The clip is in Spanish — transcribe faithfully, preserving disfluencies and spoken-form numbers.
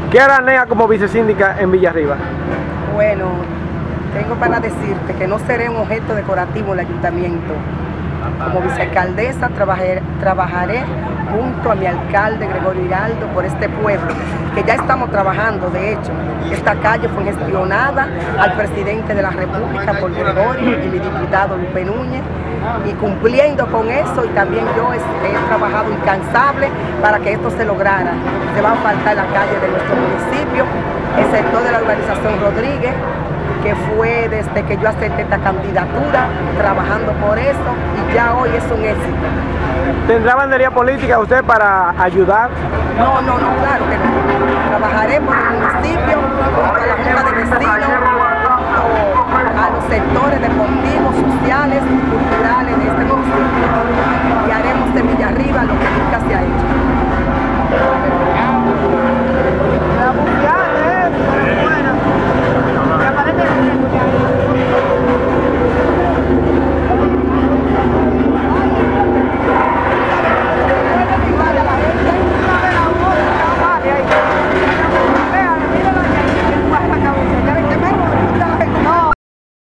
¿Qué hará Nea como vicesíndica en Villarriba? Bueno, tengo para decirte que no seré un objeto decorativo en el ayuntamiento. Como vicealcaldesa trabajaré, trabajaré junto a mi alcalde Gregorio Hiraldo por este pueblo, que ya estamos trabajando. De hecho, esta calle fue gestionada al presidente de la República por Gregorio y mi diputado Lupe Núñez, y cumpliendo con eso, y también yo he, he trabajado incansable para que esto se lograra. Se va a faltar la calle de nuestro municipio, el sector de la urbanización Rodríguez, que fue desde que yo acepté esta candidatura, trabajando por eso, y ya hoy es un éxito. ¿Tendrá bandería política usted para ayudar? No, no, no, claro que no.